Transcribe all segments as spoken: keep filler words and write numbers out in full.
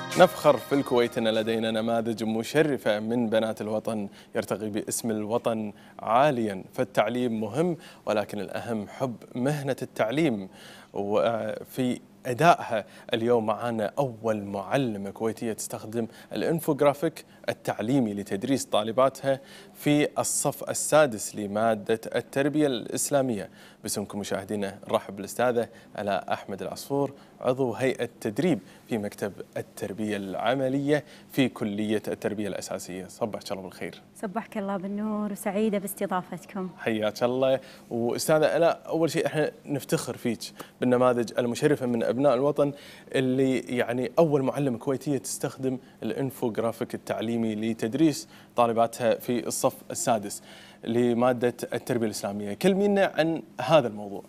نفخر في الكويت أن لدينا نماذج مشرفة من بنات الوطن يرتقي باسم الوطن عاليا، فالتعليم مهم ولكن الأهم حب مهنة التعليم وفي أدائها. اليوم معنا أول معلمة كويتية تستخدم الإنفوغرافيك التعليمي لتدريس طالباتها في الصف السادس لمادة التربية الإسلامية. باسمكم مشاهدينا نرحب بالأستاذة آلاء أحمد العصفور، عضو هيئة تدريب في مكتب التربية العملية في كلية التربية الأساسية. صبحك الله بالخير. صبحك الله بالنور وسعيدة باستضافتكم. حياك الله. وأستاذة آلاء، أول شيء احنا نفتخر فيك بالنماذج المشرفة من أبناء الوطن اللي يعني أول معلمة كويتية تستخدم الإنفوغرافيك التعليمي لتدريس طالباتها في الصف السادس لمادة التربية الإسلامية. كلمينا عن هذا الموضوع.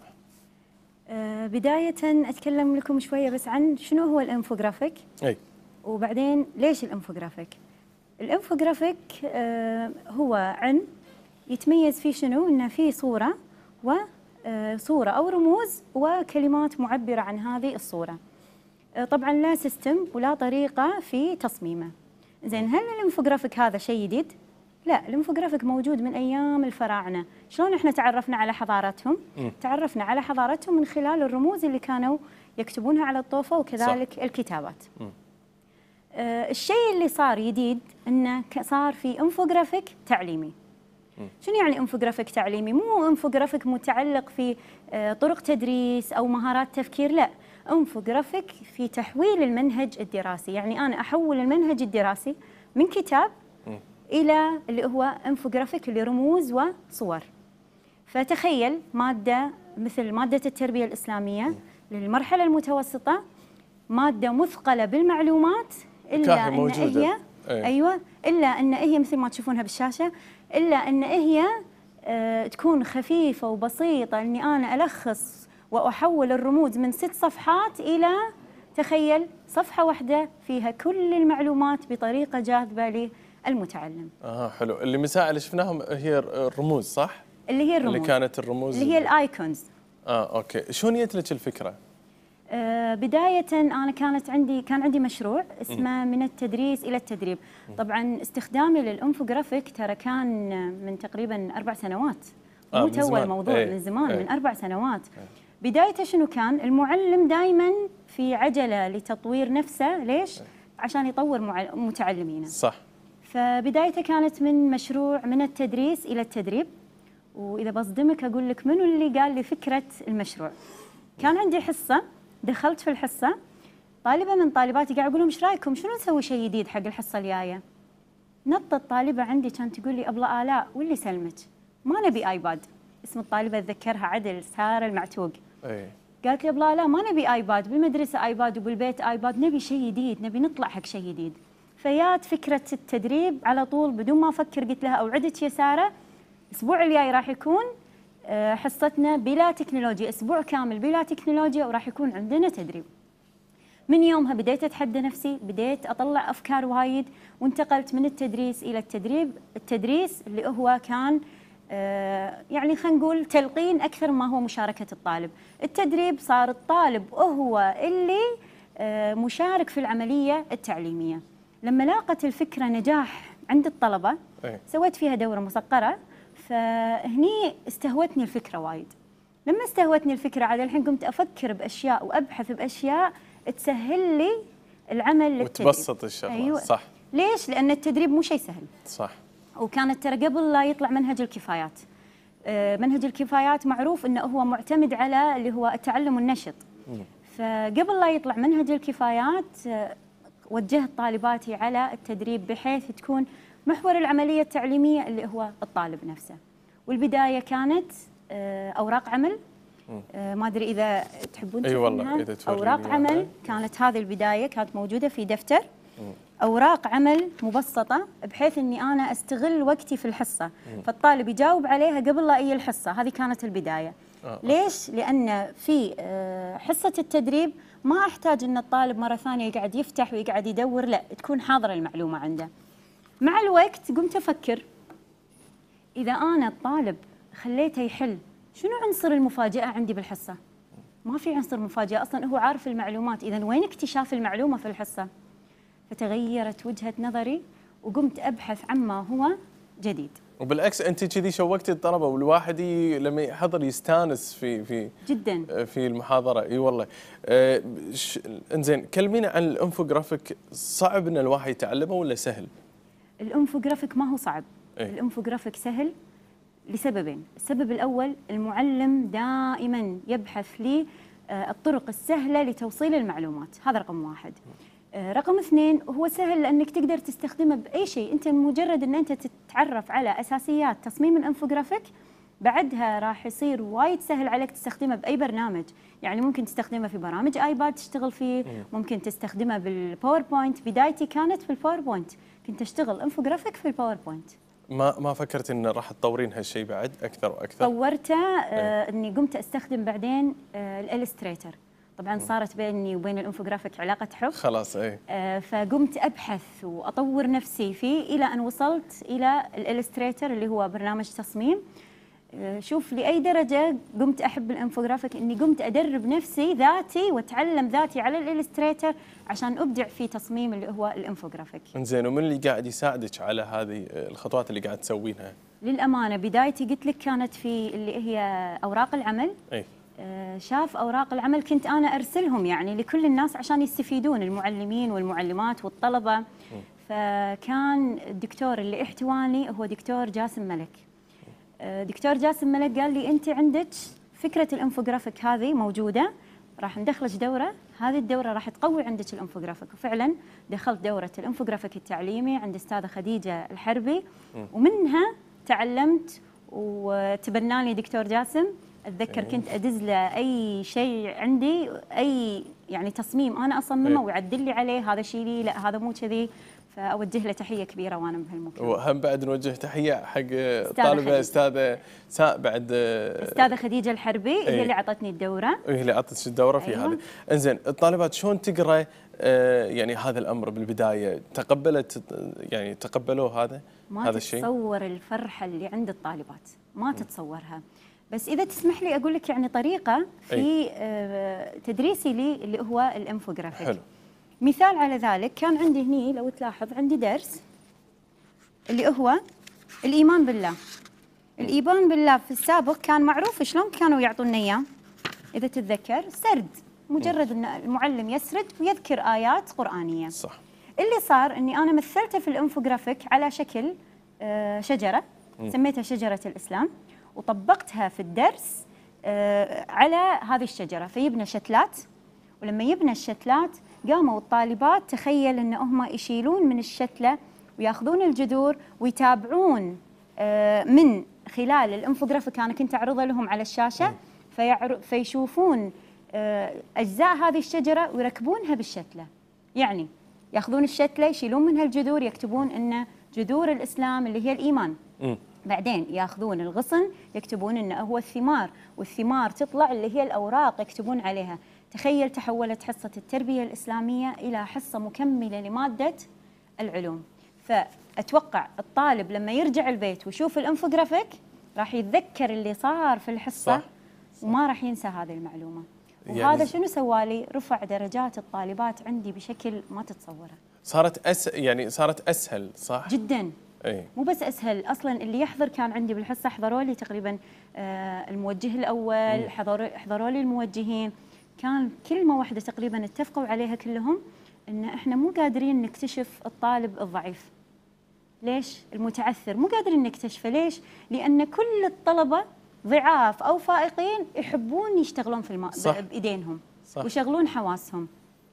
أه بداية أتكلم لكم شوية بس عن شنو هو الإنفوغرافيك. أي. وبعدين ليش الإنفوغرافيك؟ الإنفوغرافيك أه هو عن يتميز فيه شنو؟ إنه فيه صورة وصورة أو رموز وكلمات معبرة عن هذه الصورة. أه طبعا لا سيستم ولا طريقة في تصميمه. زين، هل الإنفوغرافيك هذا شيء جديد؟ لا، الانفوغرافيك موجود من ايام الفراعنه. شلون احنا تعرفنا على حضارتهم؟ م. تعرفنا على حضارتهم من خلال الرموز اللي كانوا يكتبونها على الطوفه وكذلك صح. الكتابات. آه الشيء اللي صار جديد انه صار في انفوغرافيك تعليمي. م. شنو يعني انفوغرافيك تعليمي؟ مو انفوغرافيك متعلق في آه طرق تدريس او مهارات تفكير، لا، انفوغرافيك في تحويل المنهج الدراسي. يعني انا احول المنهج الدراسي من كتاب م. إلى اللي هو انفوغرافيك اللي رموز وصور. فتخيل مادة مثل مادة التربية الإسلامية للمرحلة المتوسطة، مادة مثقلة بالمعلومات إلا أن هي أيه. أيوة إلا أن هي مثل ما تشوفونها بالشاشة، إلا أن هي آه تكون خفيفة وبسيطة، أني أنا ألخص وأحول الرموز من ست صفحات إلى تخيل صفحة واحدة فيها كل المعلومات بطريقة جاذبة المتعلم. اه حلو. اللي مساء اللي شفناهم هي الرموز صح؟ اللي هي الرموز، اللي كانت الرموز اللي هي الايكونز. اه اوكي. شلون جت لك الفكره؟ آه بدايه انا كانت عندي كان عندي مشروع اسمه من التدريس الى التدريب. طبعا استخدامي للانفوغرافيك ترى كان من تقريبا اربع سنوات، مو تو الموضوع، ايه. من زمان، ايه. من اربع سنوات. ايه. بدايته شنو كان؟ المعلم دائما في عجله لتطوير نفسه، ليش؟ ايه. عشان يطور متعلمينه. صح. فبدايته كانت من مشروع من التدريس إلى التدريب. وإذا بصدمك أقول لك منو اللي قال لي فكرة المشروع. كان عندي حصة، دخلت في الحصة، طالبة من طالباتي قاعد أقول لهم إيش رأيكم شنو نسوي شيء جديد حق الحصة الجاية؟ نطت طالبة عندي كانت تقول لي أبلة آلاء واللي سلمك ما نبي آيباد. اسم الطالبة أتذكرها عدل، سارة المعتوق. أي. قالت لي أبلة آلاء ما نبي آيباد، بالمدرسة آيباد وبالبيت آيباد، نبي شيء جديد، نبي نطلع حق شيء جديد. فيات فكرة التدريب على طول بدون ما أفكر قلت لها أوعدك يا سارة الأسبوع الجاي راح يكون حصتنا بلا تكنولوجيا، أسبوع كامل بلا تكنولوجيا وراح يكون عندنا تدريب. من يومها بديت أتحدى نفسي، بديت أطلع أفكار وايد، وانتقلت من التدريس إلى التدريب. التدريس اللي هو كان يعني خلينا نقول تلقين أكثر ما هو مشاركة الطالب. التدريب صار الطالب هو اللي مشارك في العملية التعليمية. لما لاقت الفكرة نجاح عند الطلبة أيه. سويت فيها دورة مسقرة، فهني استهوتني الفكرة وايد. لما استهوتني الفكرة عاد الحين قمت أفكر بأشياء وأبحث بأشياء تسهل لي العمل للتدريب وتبسط الشغلة. أيوة. صح. ليش؟ لأن التدريب مو شيء سهل. صح. وكانت ترى قبل لا يطلع منهج الكفايات، منهج الكفايات معروف أنه هو معتمد على اللي هو التعلم النشط. م. فقبل لا يطلع منهج الكفايات وجهت طالباتي على التدريب بحيث تكون محور العملية التعليمية اللي هو الطالب نفسه. والبداية كانت أوراق عمل، ما أدري إذا تحبون أي والله إذا أوراق عمل. كانت هذه البداية كانت موجودة في دفتر، أوراق عمل مبسطة بحيث أني أنا أستغل وقتي في الحصة، فالطالب يجاوب عليها قبل لا أي الحصة. هذه كانت البداية. آه. ليش؟ لأن في حصة التدريب ما أحتاج أن الطالب مرة ثانية يقعد يفتح ويقعد يدور، لا، تكون حاضرة المعلومة عنده. مع الوقت قمت أفكر إذا أنا الطالب خليته يحل، شنو عنصر المفاجأة عندي بالحصة؟ ما في عنصر مفاجأة أصلاً، هو عارف المعلومات. إذا وين اكتشاف المعلومة في الحصة؟ فتغيرت وجهة نظري وقمت أبحث عما هو جديد. وبالعكس انت كذي شوقتي الطلبه، والواحد لما يحضر يستانس في في جدا في المحاضره. اي والله. آه انزين، كلمينا عن الانفوجرافيك. صعب ان الواحد يتعلمه ولا سهل؟ الانفوجرافيك ما هو صعب. إيه؟ الانفوجرافيك سهل لسببين. السبب الأول، المعلم دائما يبحث لي الطرق السهلة لتوصيل المعلومات، هذا رقم واحد. رقم اثنين، هو سهل لأنك تقدر تستخدمه بأي شيء. أنت مجرد أن أنت تتعرف على أساسيات تصميم الانفوجرافيك، بعدها راح يصير وايد سهل عليك تستخدمه بأي برنامج. يعني ممكن تستخدمه في برامج آيباد تشتغل فيه، ممكن تستخدمه بالباوربوينت. بدايتي كانت في الباوربوينت، كنت أشتغل انفوجرافيك في الباوربوينت. ما ما فكرت ان راح تطورين هالشيء بعد اكثر واكثر؟ طورته آه اني قمت استخدم بعدين آه الالستريتر. طبعا صارت بيني وبين الانفوجرافيك علاقه حب خلاص. اي آه فقمت ابحث واطور نفسي فيه الى ان وصلت الى الالستريتر اللي هو برنامج تصميم. آه شوف لاي درجه قمت احب الانفوجرافيك، اني قمت ادرب نفسي ذاتي واتعلم ذاتي على الالستريتر عشان ابدع في تصميم اللي هو الانفوجرافيك. انزين، ومن اللي قاعد يساعدك على هذه الخطوات اللي قاعد تسوينها؟ للامانه بدايتي قلت لك كانت في اللي هي اوراق العمل. اي شاف أوراق العمل كنت أنا أرسلهم يعني لكل الناس عشان يستفيدون، المعلمين والمعلمات والطلبة. م. فكان الدكتور اللي احتواني هو دكتور جاسم ملك. دكتور جاسم ملك قال لي أنت عندك فكرة الانفوجرافيك هذه موجودة، راح ندخلك دورة، هذه الدورة راح تقوي عندك الانفوجرافيك. وفعلا دخلت دورة الانفوجرافيك التعليمي عند أستاذة خديجة الحربي. م. ومنها تعلمت وتبناني دكتور جاسم. اتذكر كنت ادز له اي شيء عندي، اي يعني تصميم انا اصممه ويعدل لي عليه، هذا شيء لي، لا هذا مو كذي. فاوجه له تحيه كبيره وانا بهالمكان. وهم بعد نوجه تحيه حق طالبه استاذه ساء بعد استاذه خديجه الحربي. ايه؟ هي اللي اعطتني الدوره. هي اللي اعطتك الدوره في أيوة. هذا. انزين، الطالبات شلون تقرا آه يعني هذا الامر بالبدايه؟ تقبلت يعني تقبلوه هذا ما هذا الشيء؟ ما تتصور الفرحه اللي عند الطالبات، ما تتصورها. بس إذا تسمح لي أقول لك يعني طريقة في آه تدريسي لي اللي هو الانفوجرافيك. حلو. مثال على ذلك، كان عندي هني لو تلاحظ عندي درس اللي هو الإيمان بالله. الإيمان بالله في السابق كان معروف شلون كانوا يعطونا إياه. إذا تتذكر سرد، مجرد أن المعلم يسرد ويذكر آيات قرآنية. صح. اللي صار أني أنا مثلته في الانفوجرافيك على شكل آه شجرة، م. سميتها شجرة الإسلام، وطبقتها في الدرس آه على هذه الشجرة. فيبنى شتلات، ولما يبنى الشتلات قاموا الطالبات تخيل ان هم يشيلون من الشتلة وياخذون الجذور ويتابعون آه من خلال الانفوجرافيك. انا كنت اعرضه لهم على الشاشة فيشوفون آه اجزاء هذه الشجرة ويركبونها بالشتلة. يعني ياخذون الشتلة يشيلون منها الجذور، يكتبون ان جذور الاسلام اللي هي الايمان. م. بعدين ياخذون الغصن يكتبون انه هو الثمار، والثمار تطلع اللي هي الاوراق يكتبون عليها. تخيل تحولت حصة التربية الإسلامية إلى حصة مكملة لمادة العلوم. فأتوقع الطالب لما يرجع البيت ويشوف الانفوجرافيك راح يتذكر اللي صار في الحصة. صح. صح. وما راح ينسى هذه المعلومة. وهذا يعني شنو سوالي؟ رفع درجات الطالبات عندي بشكل ما تتصوره. صارت أس يعني صارت أسهل. صح؟ جداً. أي. مو بس اسهل، اصلا اللي يحضر كان عندي بالحصه حضروا لي تقريبا آه الموجه الاول، حضروا حضروا لي الموجهين. كان كلمه واحده تقريبا اتفقوا عليها كلهم، ان احنا مو قادرين نكتشف الطالب الضعيف. ليش؟ المتعثر مو قادرين نكتشفه. ليش؟ لان كل الطلبه ضعاف او فائقين يحبون يشتغلون في الماء بايدينهم. صح. ويشغلون حواسهم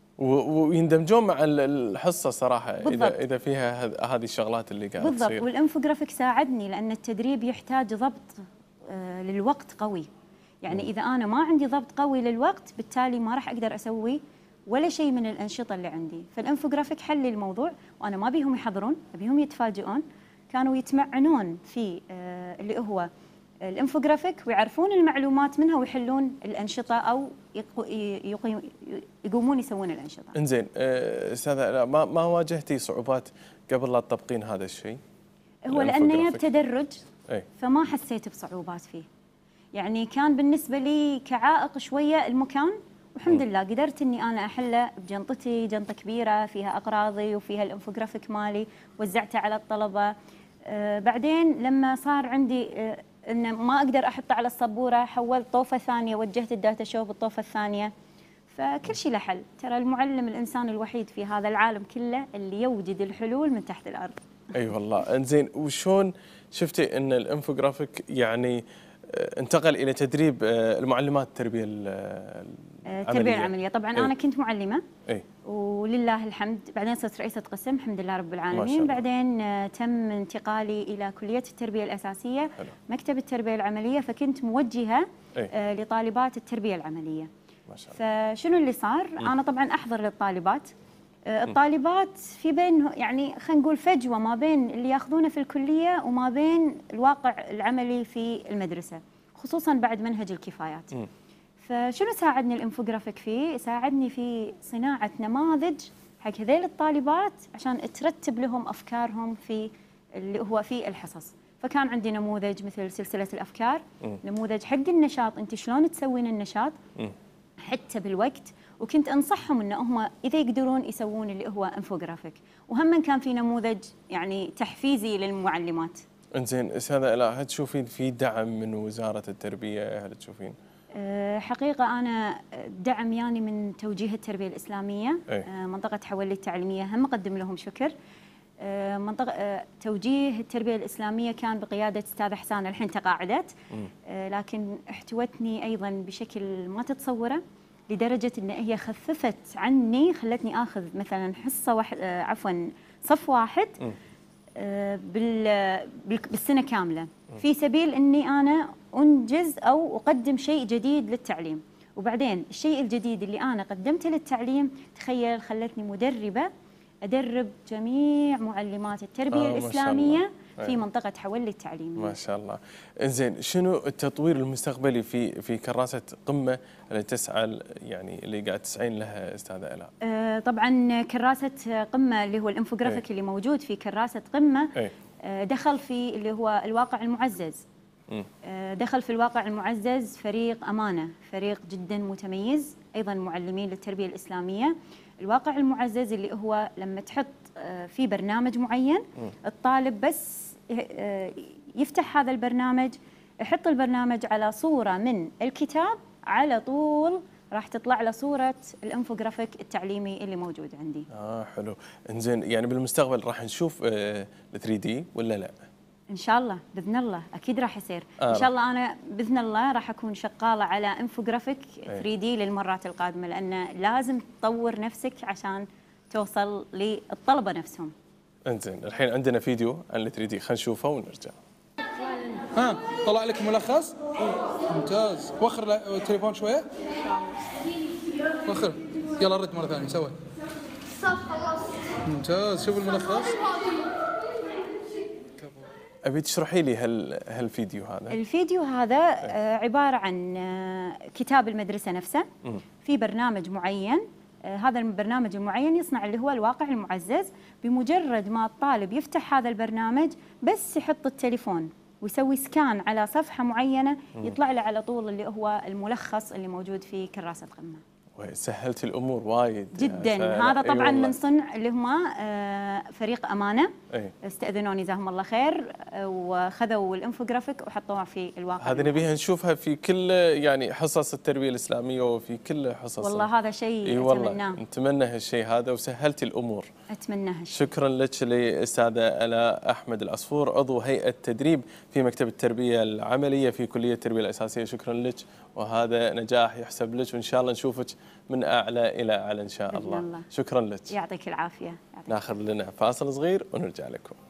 ويندمجون مع الحصه صراحه. بالضبط. اذا اذا فيها هذه الشغلات اللي قاعده تصير. بالضبط. والانفوجرافيك ساعدني لان التدريب يحتاج ضبط آه للوقت قوي. يعني م. اذا انا ما عندي ضبط قوي للوقت بالتالي ما راح اقدر اسوي ولا شيء من الانشطه اللي عندي. فالانفوجرافيك حل لي الموضوع، وانا ما بيهم يحضرون، ابيهم يتفاجئون. كانوا يتمعنون في آه اللي هو الانفوجرافيك ويعرفون المعلومات منها ويحلون الانشطه او يقومون يسوون الانشطه. انزين استاذه، ما ما واجهتي صعوبات قبل لا تطبقين هذا الشيء؟ هو لانه بتدرج فما حسيت بصعوبات فيه. يعني كان بالنسبه لي كعائق شويه المكان والحمد لله قدرت اني انا احله بجنطتي، جنطه كبيره فيها اغراضي وفيها الانفوجرافيك مالي، وزعته على الطلبه. آه بعدين لما صار عندي آه ان ما اقدر احطه على السبوره، حولت طوفه ثانيه، وجهت الداتا شو بالطوفه الثانيه. فكل شيء له حل، ترى المعلم الانسان الوحيد في هذا العالم كله اللي يوجد الحلول من تحت الارض. اي أيوة والله. انزين، وشون شفتي ان الانفوجرافيك يعني انتقل الى تدريب المعلمات التربيه العمليه؟ التربيه العمليه طبعا. أي. انا كنت معلمه اي ولله الحمد، بعدين صرت رئيسه قسم الحمد لله رب العالمين. بعدين تم انتقالي الى كليه التربيه الاساسيه، حلو. مكتب التربيه العمليه، فكنت موجهه أي. لطالبات التربيه العمليه. ما شاء الله. فشنو اللي صار؟ م. انا طبعا احضر للطالبات. الطالبات في بين يعني خلينا نقول فجوه ما بين اللي ياخذونه في الكليه وما بين الواقع العملي في المدرسه، خصوصا بعد منهج الكفايات. م. فشنو ساعدني الانفوجرافيك فيه؟ ساعدني في صناعه نماذج حق هذيل الطالبات عشان ترتب لهم افكارهم في اللي هو في الحصص. فكان عندي نموذج مثل سلسله الافكار، م. نموذج حق النشاط، انت شلون تسوين النشاط م. حتى بالوقت، وكنت انصحهم ان هم اذا يقدرون يسوون اللي هو انفوجرافيك. وهم كان في نموذج يعني تحفيزي للمعلمات. انزين استاذه الاء، هل تشوفين في دعم من وزاره التربيه؟ هل تشوفين؟ أه حقيقه انا دعم يعني من توجيه التربيه الاسلاميه. أه منطقه حولي التعليميه هم اقدم لهم شكر. أه منطقه أه توجيه التربيه الاسلاميه كان بقياده استاذه حسان، الحين تقاعدت، أه لكن احتوتني ايضا بشكل ما تتصوره، لدرجه ان هي خففت عني، خلتني اخذ مثلا حصه واحد آه عفوا صف واحد آه بال بالسنه كامله، في سبيل اني انا انجز او اقدم شيء جديد للتعليم. وبعدين الشيء الجديد اللي انا قدمته للتعليم، تخيل خلتني مدربه ادرب جميع معلمات التربيه آه الاسلاميه في منطقة حولي التعليمية. ما شاء الله. إنزين، شنو التطوير المستقبلي في في كراسة قمة اللي تسعى يعني اللي قاعد تسعين لها استاذة الاء؟ آه طبعا كراسة قمة اللي هو الانفوجرافيك ايه؟ اللي موجود في كراسة قمة ايه؟ آه دخل في اللي هو الواقع المعزز. آه دخل في الواقع المعزز فريق أمانة، فريق جدا متميز، أيضا معلمين للتربية الإسلامية. الواقع المعزز اللي هو لما تحط آه في برنامج معين، الطالب بس يفتح هذا البرنامج، يحط البرنامج على صورة من الكتاب، على طول راح تطلع له صورة الانفوجرافيك التعليمي اللي موجود عندي. اه حلو. انزين، يعني بالمستقبل راح نشوف ال ثري دي ولا لا؟ ان شاء الله باذن الله اكيد راح يصير. آه. ان شاء الله انا باذن الله راح اكون شغاله على انفوجرافيك ثري دي للمرات القادمه، لان لازم تطور نفسك عشان توصل للطلبه نفسهم. انزين، الحين عندنا فيديو عن ال ثري دي، خلينا نشوفه ونرجع. ها طلع لك ملخص؟ ممتاز. وخر التليفون شويه. وخر. يلا رد مره ثانيه سوي. ممتاز. شوف الملخص. ابي تشرحي لي هال هالفيديو هذا. الفيديو هذا عباره عن كتاب المدرسه نفسه، في برنامج معين. هذا البرنامج المعين يصنع اللي هو الواقع المعزز. بمجرد ما الطالب يفتح هذا البرنامج، بس يحط التليفون ويسوي سكان على صفحة معينة، يطلع له على طول اللي هو الملخص اللي موجود في كراسة قمة. سهلت الأمور وايد جدا. هذا طبعا من صنع اللي هم فريق أمانة. أي. استأذنوني جزاهم الله خير، وخذوا الانفوجرافيك وحطوها في الواقع. هذه نبيها نشوفها في كل يعني حصص التربية الإسلامية وفي كل حصص. والله هذا شيء أتمناه. نتمنى هالشيء هذا، وسهلتي الأمور. أتمناه. شكرا لك لأستاذة الاء احمد العصفور، عضو هيئة تدريب في مكتب التربية العملية في كلية التربية الأساسية. شكرا لك، وهذا نجاح يحسب لك، وإن شاء الله نشوفك من أعلى إلى أعلى إن شاء الله. الله. شكرا لك. يعطيك العافية. ناخذ لنا فاصل صغير ونرجع لكم.